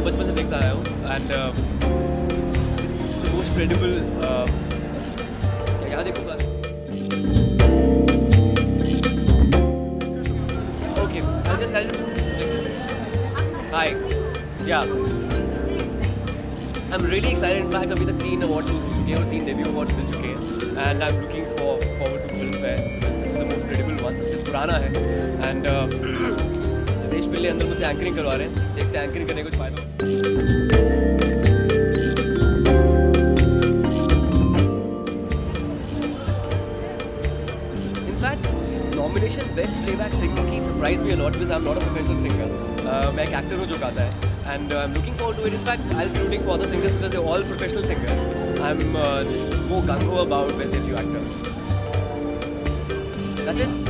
बचपन से देखता आया हूँ एंड मोस्ट क्रेडिबल यहाँ देखो बस okay I'll just hi yeah I'm really excited in fact अभी तक 3 awards हो चुके हैं और 3 debut awards मिल चुके हैं and I'm looking forward to Filmfare because this is the most credible one सबसे पुराना है and जतेश पिल्ले अंदर मुझसे एंकरिंग करवा रहे हैं देखते हैं एंकरिंग करने कुछ फायदा नॉमिनेशन बेस्ट प्लेबैक सिंगर की surprise me a lot because I am not a professional singer मैं एक एक्टर हूँ जो गाता है and I am looking forward to it in fact I am rooting for the singers because they all professional singers I am just more gung ho about best debut actor. That's it.